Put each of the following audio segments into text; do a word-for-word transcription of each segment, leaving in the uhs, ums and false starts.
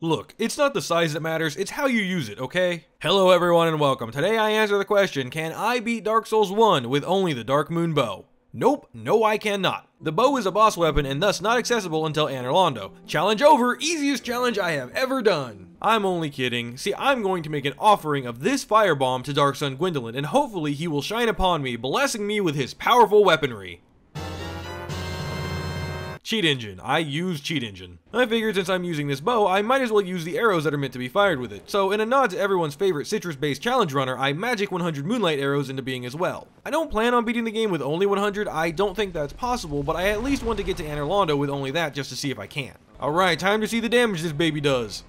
Look, it's not the size that matters, it's how you use it, okay? Hello everyone and welcome. Today I answer the question, can I beat Dark Souls one with only the Darkmoon Bow? Nope, no I cannot. The bow is a boss weapon and thus not accessible until Anor Londo. Challenge over, easiest challenge I have ever done. I'm only kidding. See, I'm going to make an offering of this firebomb to Dark Sun Gwendolyn and hopefully he will shine upon me, blessing me with his powerful weaponry. Cheat engine. I use cheat engine. I figured since I'm using this bow, I might as well use the arrows that are meant to be fired with it. So in a nod to everyone's favorite citrus-based challenge runner, I magic one hundred moonlight arrows into being as well. I don't plan on beating the game with only one hundred, I don't think that's possible, but I at least want to get to Anor Londo with only that just to see if I can. Alright, time to see the damage this baby does.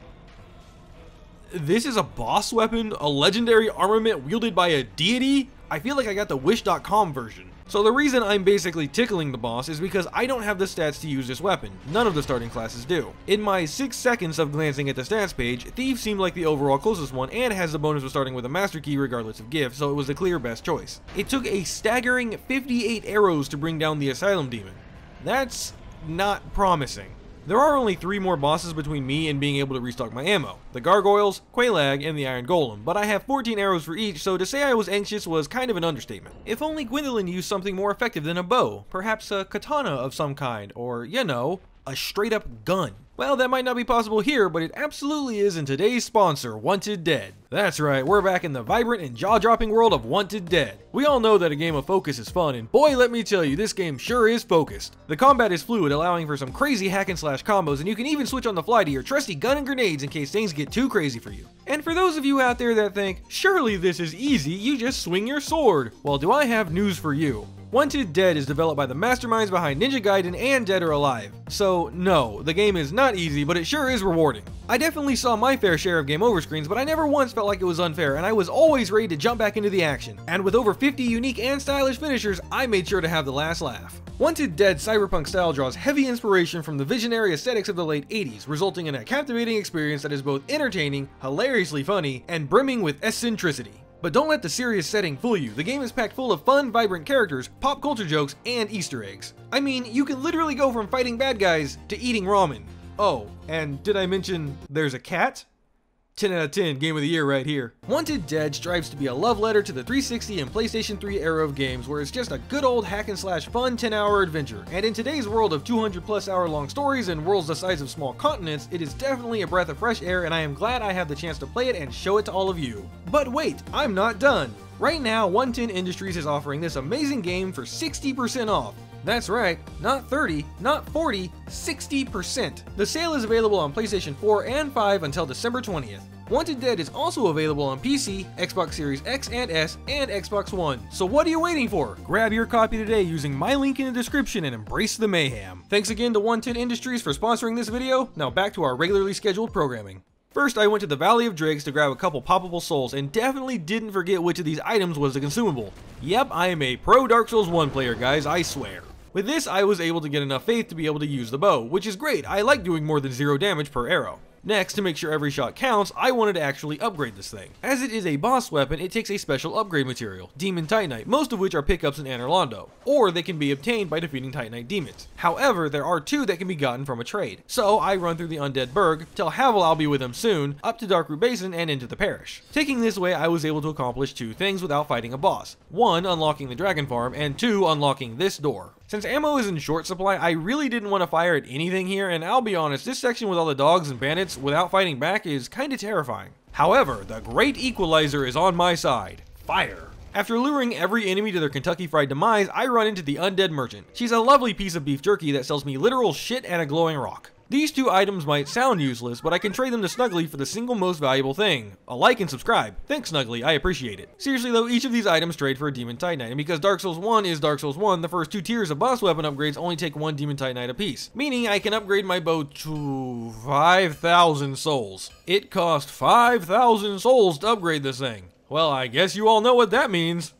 This is a boss weapon? A legendary armament wielded by a deity? I feel like I got the wish dot com version. So the reason I'm basically tickling the boss is because I don't have the stats to use this weapon. None of the starting classes do. In my six seconds of glancing at the stats page, Thief seemed like the overall closest one and has the bonus of starting with a master key regardless of gift, so it was the clear best choice. It took a staggering fifty-eight arrows to bring down the Asylum Demon. That's not promising. There are only three more bosses between me and being able to restock my ammo. The Gargoyles, Quelaag, and the Iron Golem, but I have fourteen arrows for each, so to say I was anxious was kind of an understatement. If only Gwendolyn used something more effective than a bow, perhaps a katana of some kind, or, you know, a straight up gun. Well, that might not be possible here, but it absolutely is in today's sponsor, Wanted Dead. That's right, we're back in the vibrant and jaw-dropping world of Wanted Dead. We all know that a game of focus is fun, and boy, let me tell you, this game sure is focused. The combat is fluid, allowing for some crazy hack and slash combos, and you can even switch on the fly to your trusty gun and grenades in case things get too crazy for you. And for those of you out there that think, surely this is easy, you just swing your sword. Well, do I have news for you. Wanted Dead is developed by the masterminds behind Ninja Gaiden and Dead or Alive. So no, the game is not easy, but it sure is rewarding. I definitely saw my fair share of game over screens, but I never once felt like it was unfair, and I was always ready to jump back into the action. And with over fifty unique and stylish finishers, I made sure to have the last laugh. Wanted Dead cyberpunk style draws heavy inspiration from the visionary aesthetics of the late eighties, resulting in a captivating experience that is both entertaining, hilariously funny, and brimming with eccentricity. But don't let the serious setting fool you, the game is packed full of fun, vibrant characters, pop culture jokes, and Easter eggs. I mean, you can literally go from fighting bad guys to eating ramen. Oh, and did I mention there's a cat? ten out of ten, game of the year right here. Wanted Dead strives to be a love letter to the three sixty and PlayStation three era of games where it's just a good old hack and slash fun ten hour adventure. And in today's world of two hundred plus hour long stories and worlds the size of small continents, it is definitely a breath of fresh air, and I am glad I have the chance to play it and show it to all of you. But wait, I'm not done. Right now, one ten Industries is offering this amazing game for sixty percent off. That's right, not thirty, not forty, sixty percent. The sale is available on PlayStation four and five until December twentieth. Wanted Dead is also available on P C, Xbox Series X and S, and Xbox One. So what are you waiting for? Grab your copy today using my link in the description and embrace the mayhem. Thanks again to one ten Industries for sponsoring this video. Now back to our regularly scheduled programming. First, I went to the Valley of Drakes to grab a couple poppable souls, and definitely didn't forget which of these items was the consumable. Yep, I am a pro Dark Souls one player, guys, I swear. With this, I was able to get enough faith to be able to use the bow, which is great, I like doing more than zero damage per arrow. Next, to make sure every shot counts, I wanted to actually upgrade this thing. As it is a boss weapon, it takes a special upgrade material, Demon Titanite, most of which are pickups in Anor Londo, or they can be obtained by defeating Titanite demons. However, there are two that can be gotten from a trade. So I run through the Undead Burg, tell Havel I'll be with him soon, up to Darkroot Basin and into the parish. Taking this way, I was able to accomplish two things without fighting a boss. One, unlocking the Dragon Farm, and two, unlocking this door. Since ammo is in short supply, I really didn't want to fire at anything here, and I'll be honest, this section with all the dogs and bandits without fighting back is kinda terrifying. However, the great equalizer is on my side. Fire. After luring every enemy to their Kentucky Fried demise, I run into the Undead Merchant. She's a lovely piece of beef jerky that sells me literal shit and a glowing rock. These two items might sound useless, but I can trade them to Snuggly for the single most valuable thing, a like and subscribe. Thanks Snuggly, I appreciate it. Seriously though, each of these items trade for a Demon Titanite, and because Dark Souls one is Dark Souls one, the first two tiers of boss weapon upgrades only take one Demon Titanite apiece, meaning I can upgrade my bow to five thousand souls. It cost five thousand souls to upgrade this thing. Well, I guess you all know what that means.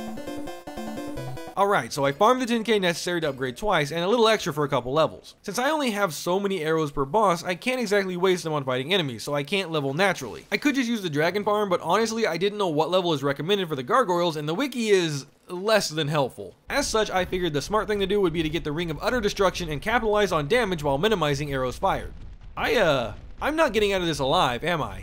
Alright, so I farmed the ten K necessary to upgrade twice, and a little extra for a couple levels. Since I only have so many arrows per boss, I can't exactly waste them on fighting enemies, so I can't level naturally. I could just use the Dragon Farm, but honestly I didn't know what level is recommended for the Gargoyles, and the wiki is less than helpful. As such, I figured the smart thing to do would be to get the Ring of Utter Destruction and capitalize on damage while minimizing arrows fired. I, uh... I'm not getting out of this alive, am I?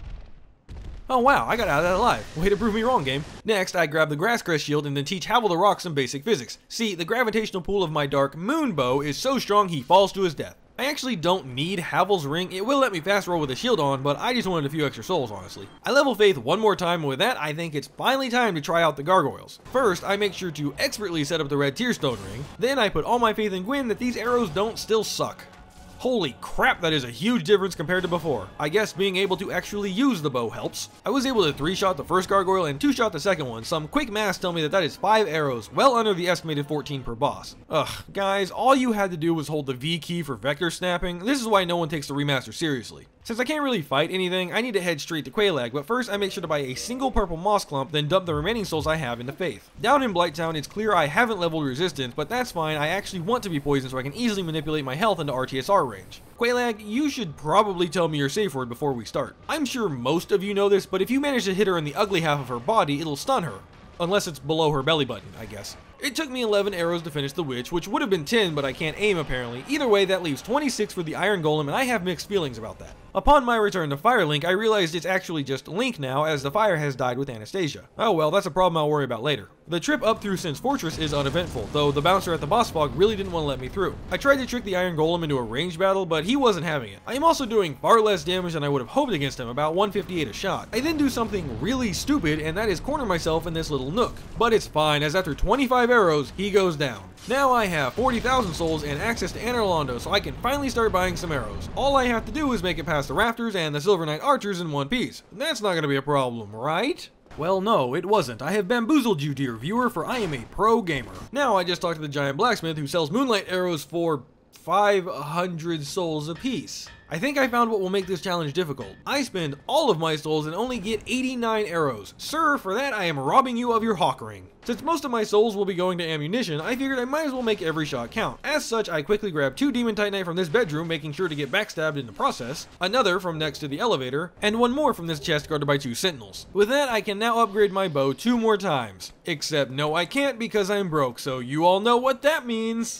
Oh wow, I got out of that alive. Way to prove me wrong, game. Next, I grab the grass crest shield and then teach Havel the Rock some basic physics. See, the gravitational pull of my Darkmoon Bow is so strong he falls to his death. I actually don't need Havel's ring. It will let me fast roll with a shield on, but I just wanted a few extra souls, honestly. I level Faith one more time, and with that, I think it's finally time to try out the gargoyles. First, I make sure to expertly set up the red Tearstone ring. Then I put all my faith in Gwyn that these arrows don't still suck. Holy crap, that is a huge difference compared to before. I guess being able to actually use the bow helps. I was able to three-shot the first gargoyle and two-shot the second one. Some quick maths tell me that that is five arrows, well under the estimated fourteen per boss. Ugh, guys, all you had to do was hold the V key for vector snapping. This is why no one takes the remaster seriously. Since I can't really fight anything, I need to head straight to Quelaag, but first I make sure to buy a single purple moss clump, then dump the remaining souls I have into Faith. Down in Blighttown, it's clear I haven't leveled resistance, but that's fine. I actually want to be poisoned so I can easily manipulate my health into R T S R range. Quelaag, you should probably tell me your safe word before we start. I'm sure most of you know this, but if you manage to hit her in the ugly half of her body, it'll stun her. Unless it's below her belly button, I guess. It took me eleven arrows to finish the witch, which would have been ten, but I can't aim apparently. Either way, that leaves twenty-six for the Iron Golem, and I have mixed feelings about that. Upon my return to Firelink, I realized it's actually just Link now, as the fire has died with Anastasia. Oh well, that's a problem I'll worry about later. The trip up through Sin's Fortress is uneventful, though the bouncer at the boss fog really didn't want to let me through. I tried to trick the Iron Golem into a ranged battle, but he wasn't having it. I am also doing far less damage than I would have hoped against him, about one fifty-eight a shot. I then do something really stupid, and that is corner myself in this little nook. But it's fine, as after twenty-five arrows, he goes down. Now I have forty thousand souls and access to Anorlando, so I can finally start buying some arrows. All I have to do is make it past the rafters and the Silver Knight archers in one piece. That's not going to be a problem, right? Well, no, it wasn't. I have bamboozled you, dear viewer, for I am a pro gamer. Now I just talked to the giant blacksmith who sells moonlight arrows for five hundred souls apiece. I think I found what will make this challenge difficult. I spend all of my souls and only get eighty-nine arrows. Sir, for that I am robbing you of your hawk ring. Since most of my souls will be going to ammunition, I figured I might as well make every shot count. As such, I quickly grabbed two Demon Titanite from this bedroom, making sure to get backstabbed in the process, another from next to the elevator, and one more from this chest guarded by two sentinels. With that, I can now upgrade my bow two more times. Except no, I can't because I'm broke, so you all know what that means.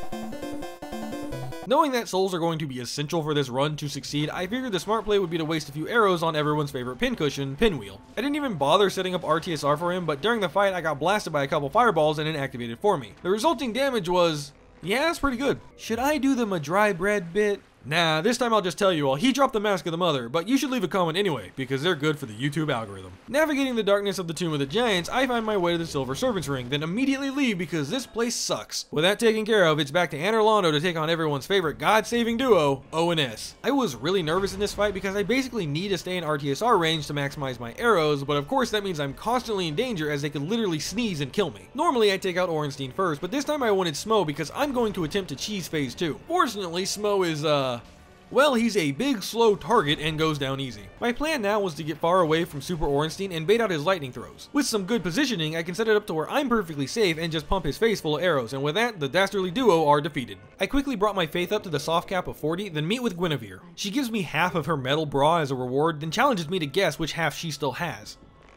Knowing that souls are going to be essential for this run to succeed, I figured the smart play would be to waste a few arrows on everyone's favorite pincushion, Pinwheel. I didn't even bother setting up R T S R for him, but during the fight I got blasted by a couple fireballs and it activated for me. The resulting damage was, yeah, it's pretty good. Should I do them a dry bread bit? Nah, this time I'll just tell you all, he dropped the Mask of the Mother, but you should leave a comment anyway, because they're good for the YouTube algorithm. Navigating the darkness of the Tomb of the Giants, I find my way to the Silver Serpent's Ring, then immediately leave because this place sucks. With that taken care of, it's back to Anorlando to take on everyone's favorite god-saving duo, O N S. I was really nervous in this fight because I basically need to stay in R T S R range to maximize my arrows, but of course that means I'm constantly in danger as they could literally sneeze and kill me. Normally I take out Orenstein first, but this time I wanted Smo because I'm going to attempt to cheese phase two. Fortunately, Smo is, uh... well, he's a big, slow target and goes down easy. My plan now was to get far away from Super Orenstein and bait out his lightning throws. With some good positioning, I can set it up to where I'm perfectly safe and just pump his face full of arrows, and with that, the dastardly duo are defeated. I quickly brought my faith up to the soft cap of forty, then meet with Guinevere. She gives me half of her metal bra as a reward, then challenges me to guess which half she still has.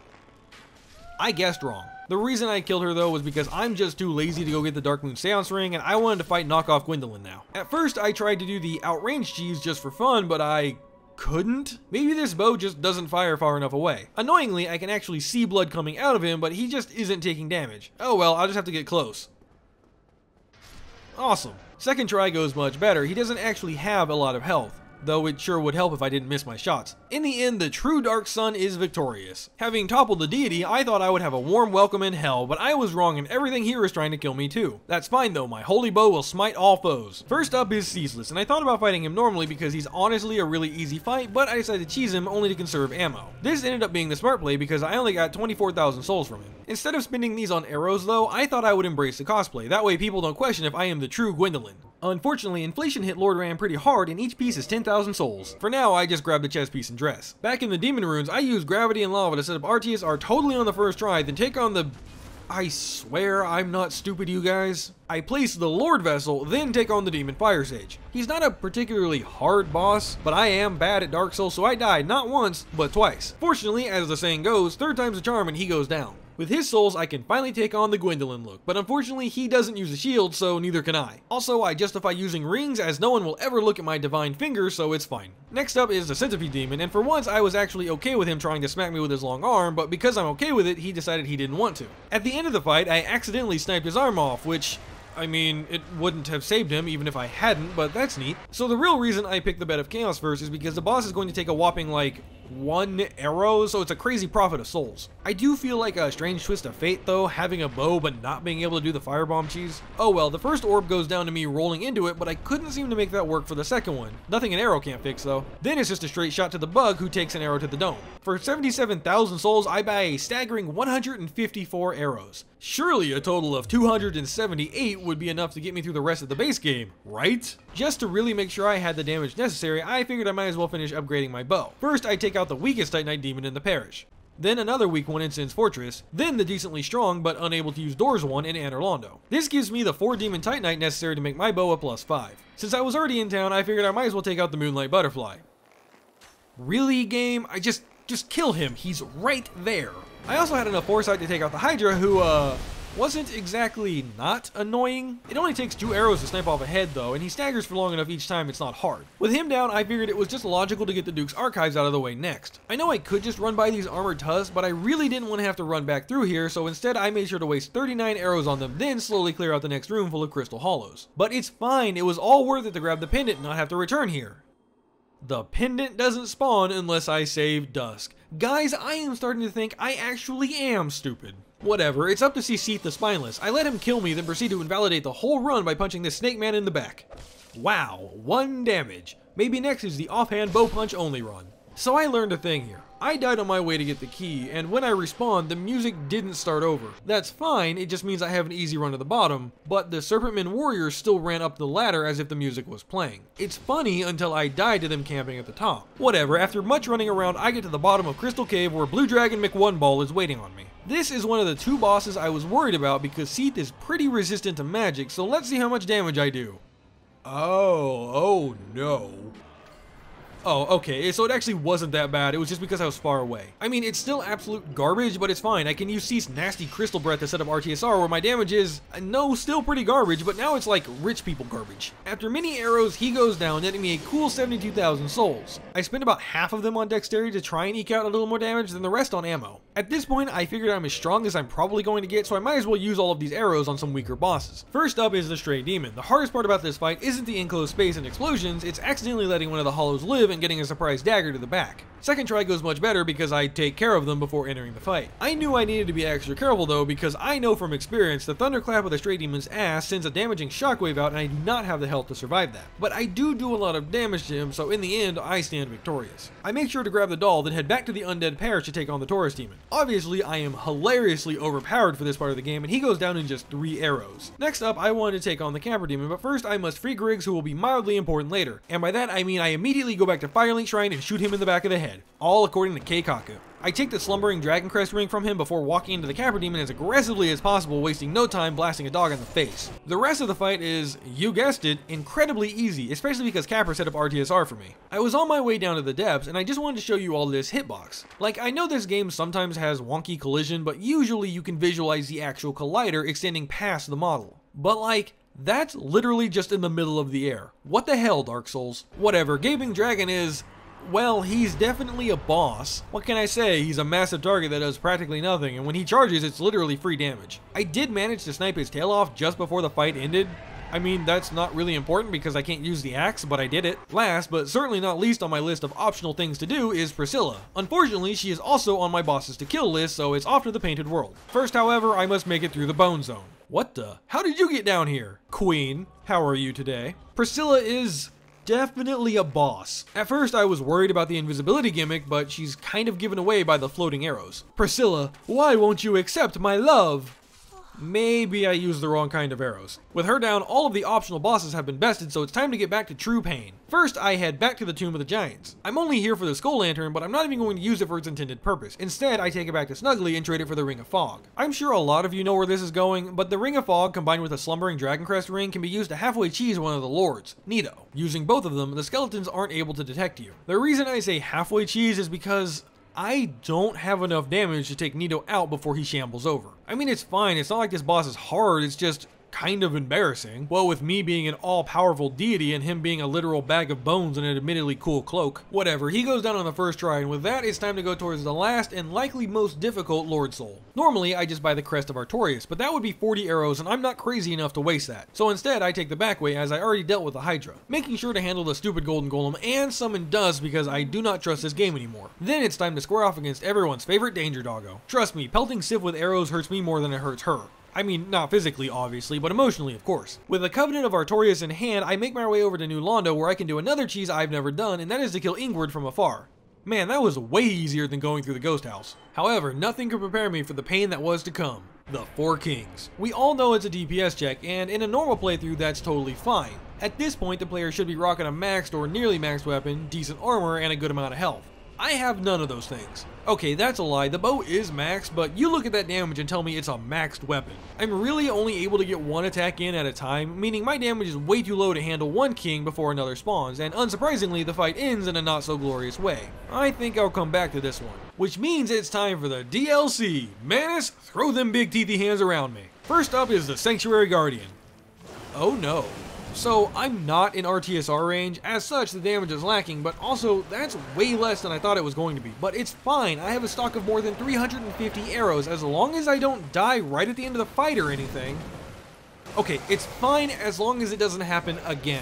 I guessed wrong. The reason I killed her though was because I'm just too lazy to go get the Darkmoon Seance Ring and I wanted to fight knockoff Gwendolyn now. At first I tried to do the outrange cheese just for fun, but I couldn't? Maybe this bow just doesn't fire far enough away. Annoyingly, I can actually see blood coming out of him, but he just isn't taking damage. Oh well, I'll just have to get close. Awesome. Second try goes much better. He doesn't actually have a lot of health, though it sure would help if I didn't miss my shots. In the end, the true Dark Sun is victorious. Having toppled the deity, I thought I would have a warm welcome in hell, but I was wrong and everything here is trying to kill me too. That's fine though, my holy bow will smite all foes. First up is Ceaseless, and I thought about fighting him normally because he's honestly a really easy fight, but I decided to cheese him only to conserve ammo. This ended up being the smart play because I only got twenty-four thousand souls from him. Instead of spending these on arrows though, I thought I would embrace the cosplay, that way people don't question if I am the true Gwendolyn. Unfortunately, inflation hit Lord Ram pretty hard and each piece is ten thousand souls. For now, I just grabbed the chest piece and dress. Back in the demon runes, I used gravity and lava to set up R T S R totally on the first try, then take on the... I swear I'm not stupid, you guys. I place the Lord Vessel, then take on the Demon Fire Sage. He's not a particularly hard boss, but I am bad at Dark Souls, so I died not once, but twice. Fortunately, as the saying goes, third time's a charm and he goes down. With his souls, I can finally take on the Gwendolyn look, but unfortunately he doesn't use a shield, so neither can I. Also, I justify using rings as no one will ever look at my divine finger, so it's fine. Next up is the Centipede Demon, and for once I was actually okay with him trying to smack me with his long arm, but because I'm okay with it, he decided he didn't want to. At the end of the fight, I accidentally sniped his arm off, which, I mean, it wouldn't have saved him even if I hadn't, but that's neat. So the real reason I picked the Bed of Chaos first is because the boss is going to take a whopping, like, one arrow, so it's a crazy profit of souls. I do feel like a strange twist of fate though, having a bow but not being able to do the firebomb cheese. Oh well, the first orb goes down to me rolling into it, but I couldn't seem to make that work for the second one. Nothing an arrow can't fix though. Then it's just a straight shot to the bug who takes an arrow to the dome. For seventy-seven thousand souls, I buy a staggering one hundred fifty-four arrows. Surely a total of two hundred seventy-eight would be enough to get me through the rest of the base game, right? Just to really make sure I had the damage necessary, I figured I might as well finish upgrading my bow. First, I take out the weakest Titanite demon in the parish. Then another weak one in Sin's Fortress, then the decently strong but unable to use doors one in Anor. This gives me the four demon Titanite necessary to make my bow a plus five. Since I was already in town, I figured I might as well take out the Moonlight Butterfly. Really, game? I just, just kill him, he's right there. I also had enough foresight to take out the Hydra who, uh, wasn't exactly not annoying. It only takes two arrows to snipe off a head though, and he staggers for long enough each time it's not hard. With him down, I figured it was just logical to get the Duke's archives out of the way next. I know I could just run by these armored tusks, but I really didn't want to have to run back through here, so instead I made sure to waste thirty-nine arrows on them, then slowly clear out the next room full of crystal hollows. But it's fine, it was all worth it to grab the pendant and not have to return here. The pendant doesn't spawn unless I save Dusk. Guys, I am starting to think I actually am stupid. Whatever, it's up to see Seath the Spineless. I let him kill me, then proceed to invalidate the whole run by punching this snake man in the back. Wow, one damage. Maybe next is the offhand bow punch only run. So I learned a thing here. I died on my way to get the key, and when I respawned, the music didn't start over. That's fine, it just means I have an easy run to the bottom, but the Serpentman warriors still ran up the ladder as if the music was playing. It's funny until I died to them camping at the top. Whatever, after much running around, I get to the bottom of Crystal Cave where Blue Dragon McOneBall is waiting on me. This is one of the two bosses I was worried about because Seath is pretty resistant to magic, so let's see how much damage I do. Oh, oh no. Oh, okay, so it actually wasn't that bad, it was just because I was far away. I mean, it's still absolute garbage, but it's fine. I can use Seath's nasty crystal breath to set up R T S R where my damage is, no, still pretty garbage, but now it's like rich people garbage. After many arrows, he goes down, netting me a cool seventy-two thousand souls. I spent about half of them on dexterity to try and eke out a little more damage, than the rest on ammo. At this point, I figured I'm as strong as I'm probably going to get, so I might as well use all of these arrows on some weaker bosses. First up is the Stray Demon. The hardest part about this fight isn't the enclosed space and explosions, it's accidentally letting one of the hollows live and getting a surprise dagger to the back. Second try goes much better because I take care of them before entering the fight. I knew I needed to be extra careful though because I know from experience the thunderclap of the Stray Demon's ass sends a damaging shockwave out and I do not have the health to survive that. But I do do a lot of damage to him, so in the end I stand victorious. I make sure to grab the doll then head back to the undead parish to take on the Taurus Demon. Obviously I am hilariously overpowered for this part of the game and he goes down in just three arrows. Next up I wanted to take on the Camper Demon, but first I must free Griggs who will be mildly important later. And by that I mean I immediately go back to Firelink Shrine and shoot him in the back of the head. All according to Keikaku. I take the slumbering Dragon Crest ring from him before walking into the Camper Demon as aggressively as possible, wasting no time blasting a dog in the face. The rest of the fight is, you guessed it, incredibly easy, especially because Capper set up R T S R for me. I was on my way down to the depths and I just wanted to show you all this hitbox. Like, I know this game sometimes has wonky collision, but usually you can visualize the actual collider extending past the model. But like, that's literally just in the middle of the air. What the hell, Dark Souls? Whatever, Gaping Dragon is, well, he's definitely a boss. What can I say? He's a massive target that does practically nothing, and when he charges, it's literally free damage. I did manage to snipe his tail off just before the fight ended. I mean, that's not really important because I can't use the axe, but I did it. Last, but certainly not least on my list of optional things to do is Priscilla. Unfortunately, she is also on my bosses to kill list, so it's off to the Painted World. First, however, I must make it through the Bone Zone. What the? How did you get down here? Queen, how are you today? Priscilla is definitely a boss. At first I was worried about the invisibility gimmick, but she's kind of given away by the floating arrows. Priscilla, why won't you accept my love? Maybe I used the wrong kind of arrows. With her down, all of the optional bosses have been bested, so it's time to get back to true pain. First, I head back to the Tomb of the Giants. I'm only here for the Skull Lantern, but I'm not even going to use it for its intended purpose. Instead, I take it back to Snuggly and trade it for the Ring of Fog. I'm sure a lot of you know where this is going, but the Ring of Fog combined with a Slumbering Dragon Crest ring can be used to halfway cheese one of the lords, Nito. Using both of them, the skeletons aren't able to detect you. The reason I say halfway cheese is because I don't have enough damage to take Nito out before he shambles over. I mean, it's fine, it's not like this boss is hard, it's just kind of embarrassing. Well, with me being an all-powerful deity and him being a literal bag of bones and an admittedly cool cloak. Whatever, he goes down on the first try, and with that, it's time to go towards the last and likely most difficult Lord Soul. Normally, I just buy the Crest of Artorias, but that would be forty arrows, and I'm not crazy enough to waste that. So instead, I take the back way as I already dealt with the Hydra, making sure to handle the stupid Golden Golem and summon Dust because I do not trust this game anymore. Then it's time to square off against everyone's favorite danger doggo. Trust me, pelting Sif with arrows hurts me more than it hurts her. I mean, not physically, obviously, but emotionally, of course. With the Covenant of Artorias in hand, I make my way over to New Londo where I can do another cheese I've never done, and that is to kill Ingward from afar. Man, that was way easier than going through the ghost house. However, nothing could prepare me for the pain that was to come. The Four Kings. We all know it's a D P S check, and in a normal playthrough, that's totally fine. At this point, the player should be rocking a maxed or nearly maxed weapon, decent armor, and a good amount of health. I have none of those things. Okay, that's a lie, the bow is maxed, but you look at that damage and tell me it's a maxed weapon. I'm really only able to get one attack in at a time, meaning my damage is way too low to handle one king before another spawns, and unsurprisingly, the fight ends in a not so glorious way. I think I'll come back to this one. Which means it's time for the D L C. Manus, throw them big teethy hands around me. First up is the Sanctuary Guardian. Oh no. So, I'm not in R T S R range, as such the damage is lacking, but also that's way less than I thought it was going to be. But it's fine, I have a stock of more than three hundred fifty arrows, as long as I don't die right at the end of the fight or anything. Okay, it's fine as long as it doesn't happen again.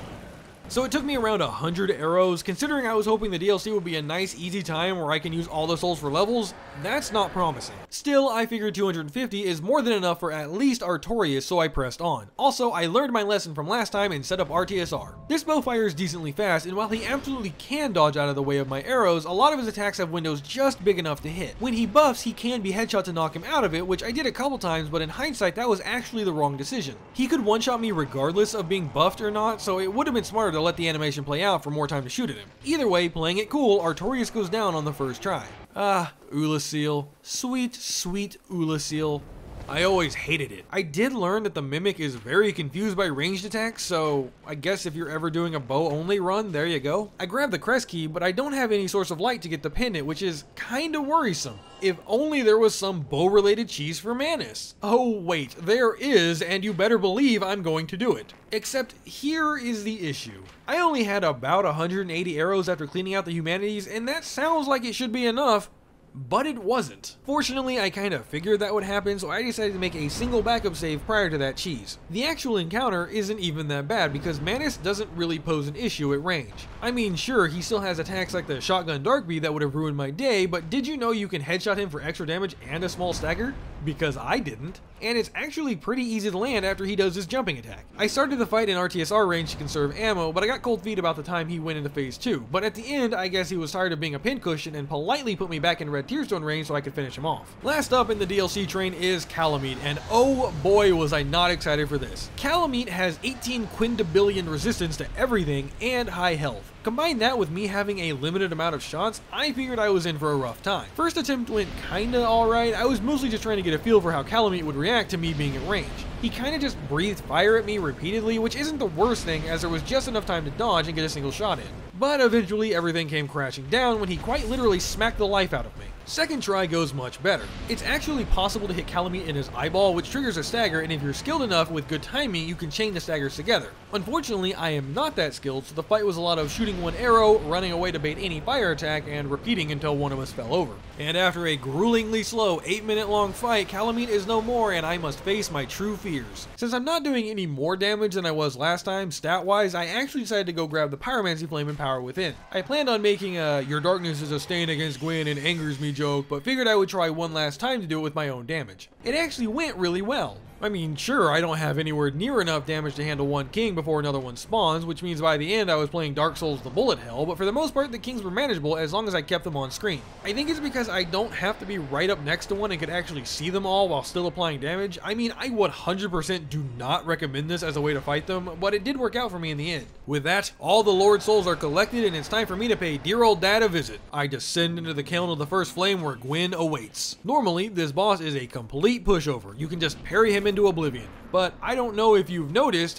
So it took me around one hundred arrows, considering I was hoping the D L C would be a nice easy time where I can use all the souls for levels. That's not promising. Still, I figured two hundred fifty is more than enough for at least Artorias, so I pressed on. Also, I learned my lesson from last time and set up R T S R. This bow fires decently fast, and while he absolutely can dodge out of the way of my arrows, a lot of his attacks have windows just big enough to hit. When he buffs, he can be headshot to knock him out of it, which I did a couple times, but in hindsight that was actually the wrong decision. He could one-shot me regardless of being buffed or not, so it would have been smarter to let the animation play out for more time to shoot at him. Either way, playing it cool, Artorias goes down on the first try. Ah, Ulasil. Sweet, sweet Ulasil. I always hated it. I did learn that the Mimic is very confused by ranged attacks, so I guess if you're ever doing a bow-only run, there you go. I grabbed the crest key, but I don't have any source of light to get the pendant, which is kinda worrisome. If only there was some bow-related cheese for Manus. Oh wait, there is, and you better believe I'm going to do it. Except here is the issue. I only had about one hundred eighty arrows after cleaning out the humanities, and that sounds like it should be enough, but it wasn't. Fortunately, I kind of figured that would happen, so I decided to make a single backup save prior to that cheese. The actual encounter isn't even that bad because Manus doesn't really pose an issue at range. I mean, sure, he still has attacks like the shotgun dark bead that would have ruined my day, but did you know you can headshot him for extra damage and a small stagger? Because I didn't. And it's actually pretty easy to land after he does his jumping attack. I started the fight in R T S R range to conserve ammo, but I got cold feet about the time he went into phase two. But at the end, I guess he was tired of being a pincushion and politely put me back in red tearstone range so I could finish him off. Last up in the D L C train is Calamite, and oh boy was I not excited for this. Calamite has eighteen quintillion resistance to everything and high health. Combine that with me having a limited amount of shots, I figured I was in for a rough time. First attempt went kinda alright. I was mostly just trying to get a feel for how Calamite would react to me being at range. He kinda just breathed fire at me repeatedly, which isn't the worst thing as there was just enough time to dodge and get a single shot in. But eventually everything came crashing down when he quite literally smacked the life out of me. Second try goes much better. It's actually possible to hit Calamite in his eyeball, which triggers a stagger, and if you're skilled enough with good timing, you can chain the staggers together. Unfortunately, I am not that skilled, so the fight was a lot of shooting one arrow, running away to bait any fire attack, and repeating until one of us fell over. And after a gruelingly slow eight minute long fight, Calamite is no more and I must face my true fears. Since I'm not doing any more damage than I was last time, stat-wise, I actually decided to go grab the Pyromancy Flame and Power Within. I planned on making a "your darkness is a stain against Gwen and angers me" joke, but figured I would try one last time to do it with my own damage. It actually went really well. I mean, sure, I don't have anywhere near enough damage to handle one king before another one spawns, which means by the end I was playing Dark Souls the bullet hell, but for the most part the kings were manageable as long as I kept them on screen. I think it's because I don't have to be right up next to one and could actually see them all while still applying damage. I mean, I one hundred percent do not recommend this as a way to fight them, but it did work out for me in the end. With that, all the Lord Souls are collected and it's time for me to pay dear old dad a visit. I descend into the kiln of the first flame where Gwen awaits. Normally, this boss is a complete pushover. You can just parry him into oblivion. But I don't know if you've noticed,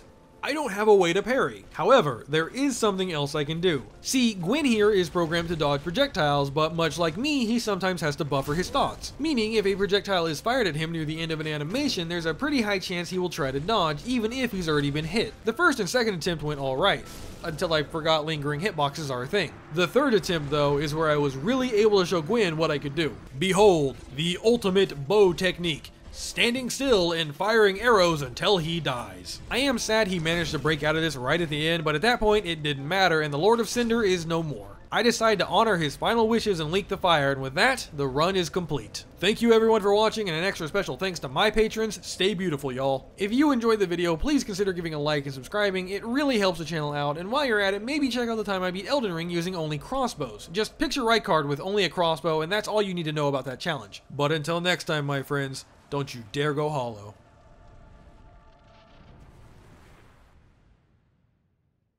I don't have a way to parry. However, there is something else I can do. See, Gwyn here is programmed to dodge projectiles, but much like me, he sometimes has to buffer his thoughts. Meaning, if a projectile is fired at him near the end of an animation, there's a pretty high chance he will try to dodge, even if he's already been hit. The first and second attempt went alright, until I forgot lingering hitboxes are a thing. The third attempt, though, is where I was really able to show Gwyn what I could do. Behold, the ultimate bow technique. Standing still and firing arrows until he dies. I am sad he managed to break out of this right at the end, but at that point it didn't matter and the Lord of Cinder is no more. I decide to honor his final wishes and leak the fire, and with that, the run is complete. Thank you everyone for watching, and an extra special thanks to my patrons. Stay beautiful, y'all. If you enjoyed the video, please consider giving a like and subscribing. It really helps the channel out, and while you're at it, maybe check out the time I beat Elden Ring using only crossbows. Just pick your right card with only a crossbow, and that's all you need to know about that challenge. But until next time, my friends, don't you dare go hollow.